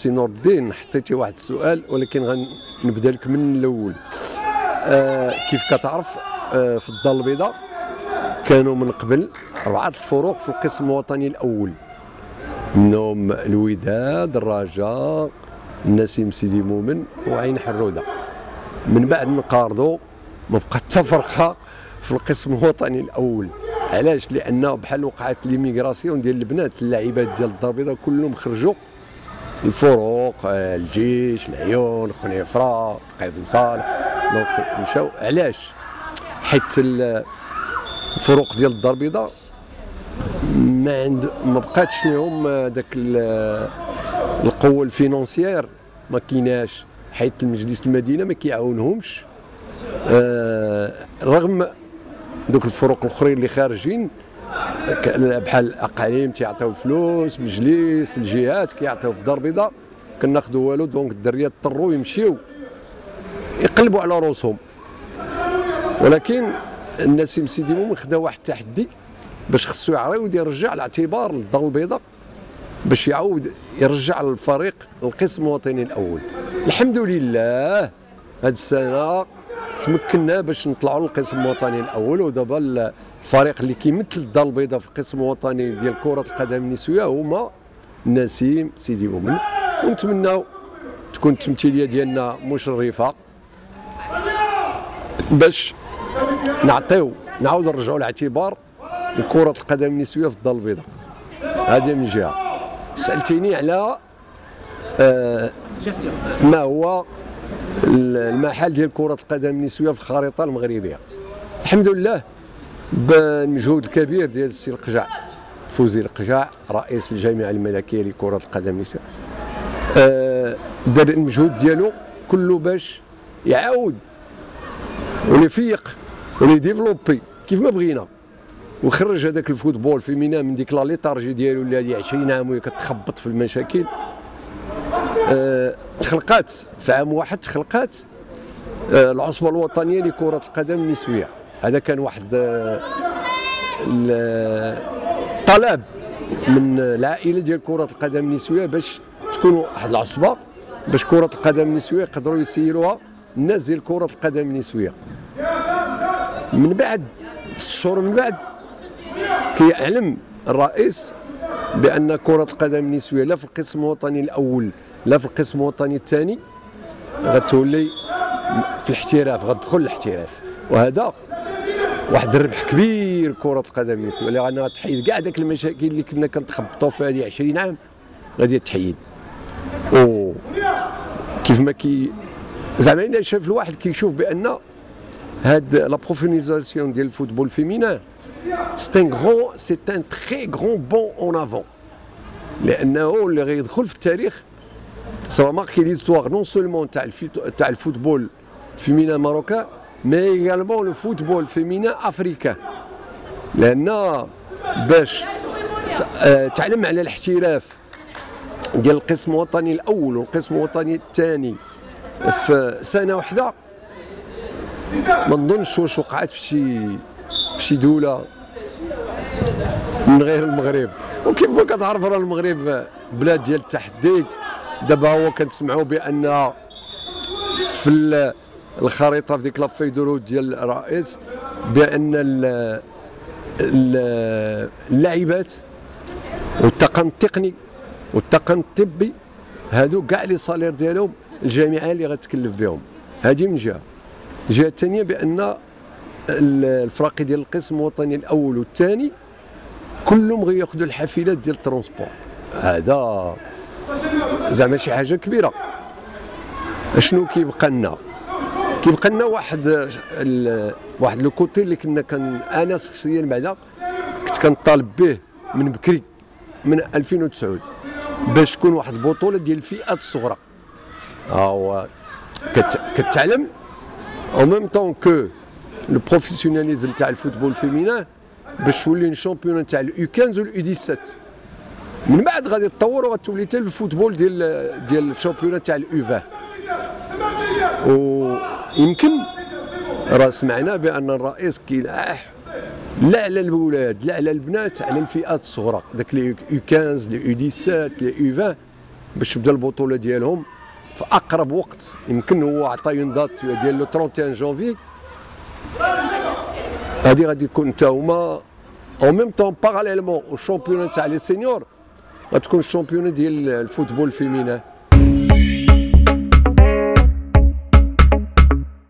سي نور الدين حطيتي واحد السؤال ولكن غنبدا لك من الاول. كيف كتعرف في الدار البيضاء كانوا من قبل 4 الفروق في القسم الوطني الاول، منهم الوداد، الرجاء، النسيم سيدي مومن وعين حروده. من بعد نقارضوا ما بقى حتى فرقه في القسم الوطني الاول. علاش؟ لانه بحال وقعت ليميغراسيون ديال البنات، اللاعبات ديال الدار البيضاء كلهم خرجوا الفروق، الجيش، العيون، خنيفره، فقيه بن صالح، دونك مشاو. علاش؟ حيت الفروق ديال الدار البيضاء ما بقاتش لهم داك القوه الفينونسيير، ما كايناش، حيت المجلس المدينه ما كيعاونهمش. رغم دوك الفروق الاخرين اللي خارجين بحال الاقاليم تيعطيو فلوس، مجلس، الجهات كيعطيو في الدار البيضاء كناخذوا والو. دونك الدريات اضطروا يمشيو يقلبوا على روسهم. ولكن النسيم سيدي مومن خدا واحد التحدي باش خصو يعاود يرجع الاعتبار للدار البيضاء، باش يعاود يرجع الفريق القسم الوطني الاول. الحمد لله هاد السنه تمكنا باش نطلعوا للقسم الوطني الاول، ودابا الفريق اللي كيمثل الدار البيضاء في القسم الوطني ديال كره القدم النسويه هما النسيم سيدي مومن. ونتمناو تكون التمثيليه ديالنا مشرفه باش نعاودوا نرجعوا الاعتبار لكره القدم النسويه في الدار البيضاء. هذه من جهه. سالتيني على ما هو المحل ديال كرة القدم النسوية في الخريطة المغربية. الحمد لله بالمجهود الكبير ديال السي القجع، فوزي القجع رئيس الجامعة الملكية لكرة القدم النسوية، دار المجهود ديالو كله باش يعاود ويفيق ويديفلوبي كيف ما بغينا، وخرج هذاك الفوتبول فيمينا من ديك لا ليتارجي ديالو اللي هذه 20 عام وهي كتخبط في المشاكل. تخلقات في عام واحد، تخلقات العصبة الوطنية لكرة القدم النسوية. هذا كان واحد طلب من العائلة ديال كرة القدم النسوية باش تكون واحد العصبة باش كرة القدم النسوية يقدروا يسيروها الناس ديال كرة القدم النسوية. من بعد 6 شهور من بعد كيعلم الرئيس بأن كرة القدم النسوية لا في القسم الوطني الأول لا في القسم الوطني الثاني غتولي في الاحتراف، غتدخل الاحتراف. وهذا واحد الربح كبير كرة القدم النسوية اللي غادي تحيد كاع داك المشاكل اللي كنا كنتخبطوا في هذه 20 عام، غادي تحيد. كيف ما زعما الا شاف الواحد كيشوف بان هاد لا بروفونيزاسيون ديال الفوتبول فيمينا سي ان تري غران بون اون افون، لانه اللي غيدخل في التاريخ سوا ماركي ليستواغ نون سولمون تاع الفوتبول فيمينا ماروكان مي ايغالمون لو فوتبول فيمينا افريكان. لان باش تعلم على الاحتراف ديال القسم الوطني الاول والقسم الوطني الثاني في سنه واحده ما نظنش واش وقعت في شي دوله من غير المغرب. وكيف ما كتعرف راه المغرب بلاد ديال التحدي. دابا هو كنسمعوا بان في الخريطه في ديك لافيدورو ديال الرئيس بان اللاعبات والطاقم التقني والطاقم الطبي هادو كاع لي صالير ديالهم الجامعه اللي غتكلف بهم. هذه من جهه. الجهه الثانيه بان الفراقي ديال القسم الوطني الاول والثاني كلهم غياخذوا الحافلات ديال الترونسبور. هذا زعما شي حاجه كبيره. اشنو كيبقى لنا؟ كيبقى لنا واحد لو كوتي اللي كنا انا شخصيا بعدا كنت كنطالب به من بكري من 2009 باش تكون واحد البطوله ديال الفئات الصغرى. هو كتعلم او ميم طون كو لو بروفيسيوناليزم تاع الفوتبول فيمينا باش تولي الشامبيون تاع اليو 15 واليو 17. من بعد غادي تطور وغتولي حتى الفوتبول ديال الشامبيون تاع اليو 20. ويمكن راه سمعنا بان الرئيس كيلح لا على الولاد لا على البنات، على الفئات الصغرى، داك لي يو 15 لي يو 17 لي يو 20 باش تبدا البطوله ديالهم في اقرب وقت. يمكن هو عطى اون دات ديال لو 31 جونفي، غادي يكون حتى هما او ميم طون باراليلمون او شامبيون تاع لي سينيور، غتكون الشامبيون ديال الفوتبول الفيمينان.